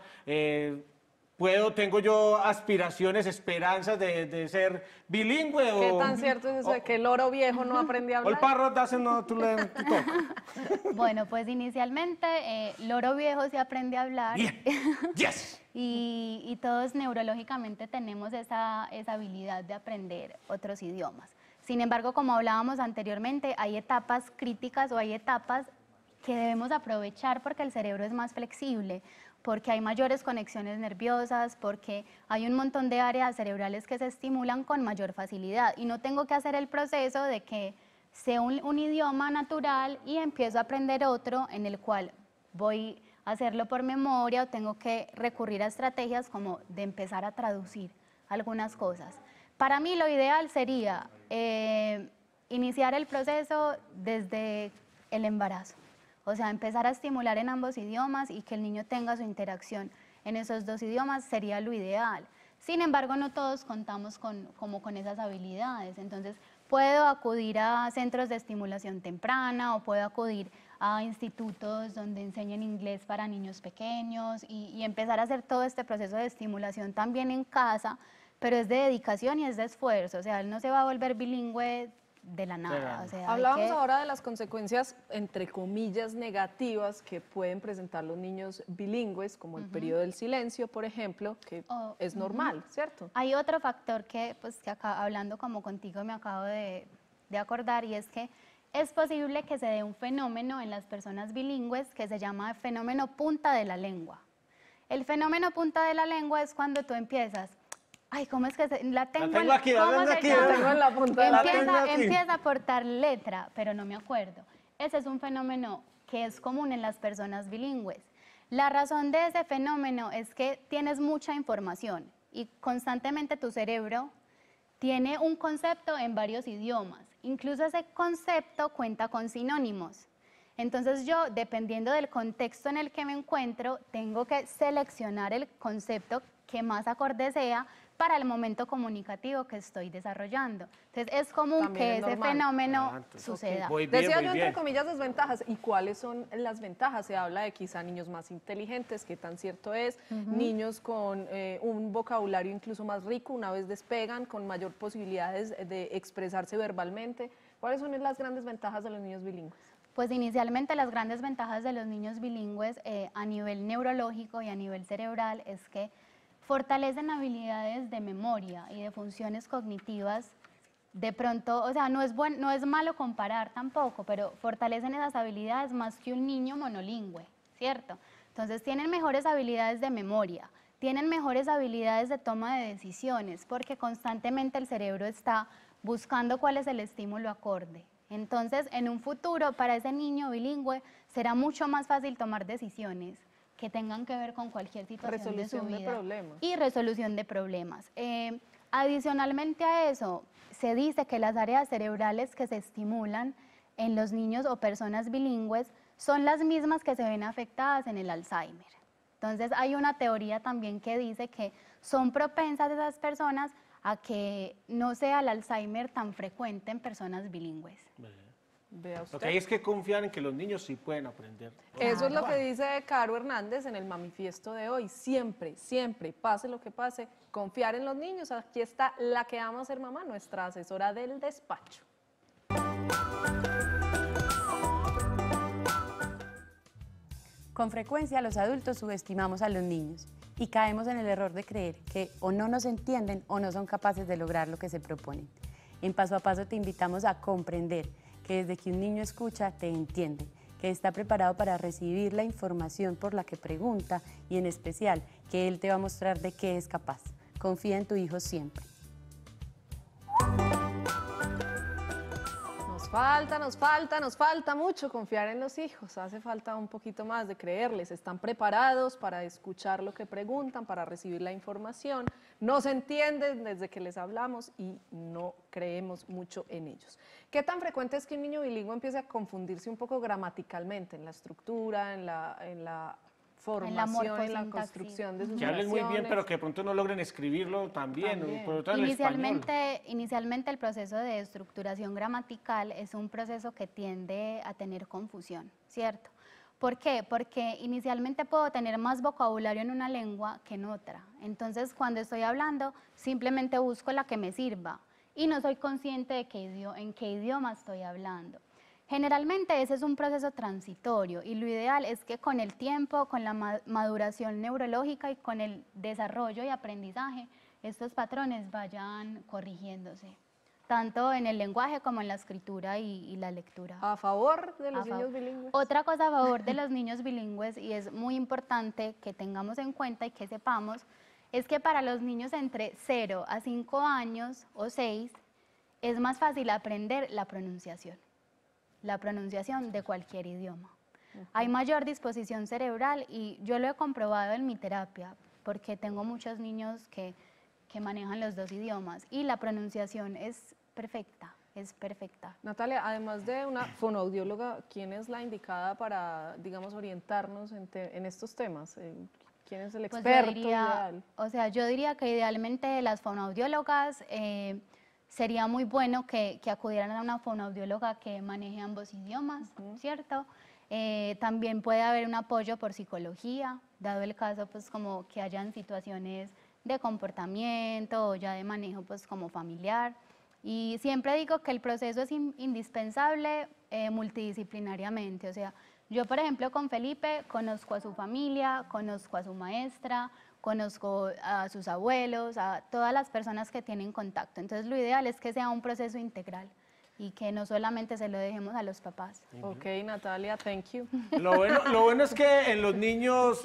¿Tengo yo aspiraciones, esperanzas de ser bilingüe? ¿Qué o, tan cierto es eso de que el loro viejo no aprende a o el hablar? parrot hace no, tú toca? Bueno, pues inicialmente loro viejo se aprende a hablar. Bien. Yes. Y todos neurológicamente tenemos esa habilidad de aprender otros idiomas. Sin embargo, como hablábamos anteriormente, hay etapas críticas o hay etapas que debemos aprovechar porque el cerebro es más flexible, porque hay mayores conexiones nerviosas, porque hay un montón de áreas cerebrales que se estimulan con mayor facilidad y no tengo que hacer el proceso de que sea un idioma natural y empiezo a aprender otro en el cual voy a hacerlo por memoria o tengo que recurrir a estrategias como de empezar a traducir algunas cosas. Para mí lo ideal sería iniciar el proceso desde el embarazo. O sea, empezar a estimular en ambos idiomas y que el niño tenga su interacción en esos dos idiomas sería lo ideal. Sin embargo, no todos contamos con esas habilidades. Entonces, puedo acudir a centros de estimulación temprana o puedo acudir a institutos donde enseñen inglés para niños pequeños y empezar a hacer todo este proceso de estimulación también en casa, pero es de dedicación y es de esfuerzo. O sea, él no se va a volver bilingüe de la nada. O sea, Hablábamos ahora de las consecuencias, entre comillas, negativas que pueden presentar los niños bilingües, como el periodo del silencio, por ejemplo, que es normal, ¿cierto? Hay otro factor que acá, hablando como contigo, me acabo de acordar, y es que es posible que se dé un fenómeno en las personas bilingües que se llama fenómeno punta de la lengua. El fenómeno punta de la lengua es cuando tú empiezas... Ay, ¿cómo es que la tengo aquí, la ¿cómo tengo se aquí, llama? la tengo en la punta de la lengua. Empieza a portar letra, pero no me acuerdo. Ese es un fenómeno que es común en las personas bilingües. La razón de ese fenómeno es que tienes mucha información y constantemente tu cerebro tiene un concepto en varios idiomas. Incluso ese concepto cuenta con sinónimos. Entonces yo, dependiendo del contexto en el que me encuentro, tengo que seleccionar el concepto que más acorde sea para el momento comunicativo que estoy desarrollando. Entonces es común También que es ese normal. fenómeno entonces, suceda. Muy bien, Decía muy yo, entre bien. comillas, desventajas. ¿Y cuáles son las ventajas? Se habla de quizá niños más inteligentes, qué tan cierto es, niños con un vocabulario incluso más rico, una vez despegan, con mayor posibilidades de expresarse verbalmente. ¿Cuáles son las grandes ventajas de los niños bilingües? Pues inicialmente las grandes ventajas de los niños bilingües a nivel neurológico y a nivel cerebral es que fortalecen habilidades de memoria y de funciones cognitivas. De pronto, o sea, no es malo comparar tampoco, pero fortalecen esas habilidades más que un niño monolingüe, ¿cierto? Entonces tienen mejores habilidades de memoria, tienen mejores habilidades de toma de decisiones, porque constantemente el cerebro está buscando cuál es el estímulo acorde. Entonces, en un futuro, para ese niño bilingüe, será mucho más fácil tomar decisiones que tengan que ver con cualquier situación de su Resolución de vida. problemas. Y resolución de problemas. Adicionalmente a eso, se dice que las áreas cerebrales que se estimulan en los niños o personas bilingües son las mismas que se ven afectadas en el Alzheimer. Entonces hay una teoría también que dice que son propensas esas personas a que no sea el Alzheimer tan frecuente en personas bilingües. Vea Lo usted. que hay es que confiar en que los niños sí pueden aprender. Eso es lo que dice Caro Hernández en el manifiesto de hoy. Siempre, siempre, pase lo que pase, confiar en los niños. Aquí está la que ama ser mamá, nuestra asesora del despacho. Con frecuencia los adultos subestimamos a los niños y caemos en el error de creer que o no nos entienden o no son capaces de lograr lo que se proponen. En Paso a Paso te invitamos a comprender que desde que un niño escucha, te entiende, que está preparado para recibir la información por la que pregunta y en especial que él te va a mostrar de qué es capaz. Confía en tu hijo siempre. Nos falta mucho confiar en los hijos. Hace falta un poquito más de creerles. Están preparados para escuchar lo que preguntan, para recibir la información. No se entienden desde que les hablamos y no creemos mucho en ellos. ¿Qué tan frecuente es que un niño bilingüe empiece a confundirse un poco gramaticalmente en la estructura, en la formación, en la morfosintaxis. construcción de sus Que hablen muy bien, oraciones? pero que de pronto no logren escribirlo también, También. por todo el español. Inicialmente el proceso de estructuración gramatical es un proceso que tiende a tener confusión, ¿cierto? ¿Por qué? Porque inicialmente puedo tener más vocabulario en una lengua que en otra. Entonces, cuando estoy hablando, simplemente busco la que me sirva y no soy consciente de en qué idioma estoy hablando. Generalmente ese es un proceso transitorio y lo ideal es que con el tiempo, con la maduración neurológica y con el desarrollo y aprendizaje, estos patrones vayan corrigiéndose, tanto en el lenguaje como en la escritura y la lectura. ¿A favor de los A favor. niños bilingües? Otra cosa a favor de los niños bilingües, y es muy importante que tengamos en cuenta y que sepamos, es que para los niños entre 0 a 5 años o 6 es más fácil aprender la pronunciación de cualquier idioma. Hay mayor disposición cerebral y yo lo he comprobado en mi terapia porque tengo muchos niños que manejan los dos idiomas y la pronunciación es perfecta, Natalia, además de una fonoaudióloga, ¿quién es la indicada para, digamos, orientarnos en estos temas? ¿Quién es el Pues experto yo diría, ideal? o sea, yo diría que idealmente las fonoaudiólogas sería muy bueno que acudieran a una fonoaudióloga que maneje ambos idiomas, ¿cierto? También puede haber un apoyo por psicología, dado el caso, pues, como que hayan situaciones de comportamiento o ya de manejo, pues, como familiar. Y siempre digo que el proceso es indispensable multidisciplinariamente, o sea, yo, por ejemplo, con Felipe conozco a su familia, conozco a su maestra, conozco a sus abuelos, a todas las personas que tienen contacto. Entonces, lo ideal es que sea un proceso integral y que no solamente se lo dejemos a los papás. Ok, Natalia, thank you. Lo bueno es que en los niños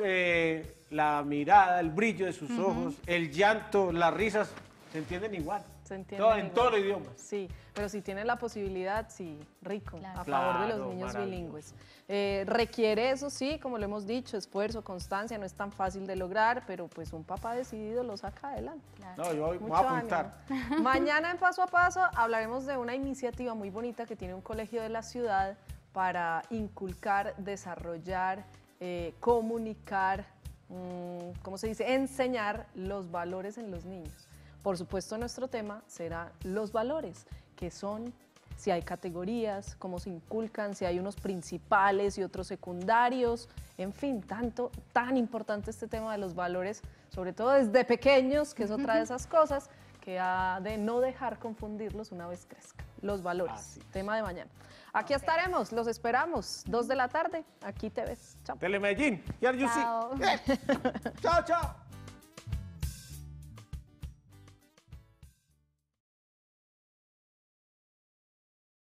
la mirada, el brillo de sus ojos, el llanto, las risas, se entienden igual. Se entiende En todos los idiomas. Sí, pero si tiene la posibilidad, sí, rico, Claro. a favor de los Claro, niños maravilloso. bilingües. Requiere, eso sí, como lo hemos dicho, esfuerzo, constancia, no es tan fácil de lograr, pero pues un papá decidido lo saca adelante. No, yo me voy Mucho a apuntar. ánimo. Mañana en Paso a Paso hablaremos de una iniciativa muy bonita que tiene un colegio de la ciudad para inculcar, desarrollar, comunicar, ¿cómo se dice? Enseñar los valores en los niños. Por supuesto, nuestro tema será los valores, que son, si hay categorías, cómo se inculcan, si hay unos principales y otros secundarios, en fin, tan importante este tema de los valores, sobre todo desde pequeños, que es otra de esas cosas que ha de no dejar confundirlos una vez crezcan. Los valores, Así es. tema de mañana. Aquí estaremos, los esperamos, 2 de la tarde, aquí te ves. Chao. Telemedellín, here you see. Chao. Chao, chao.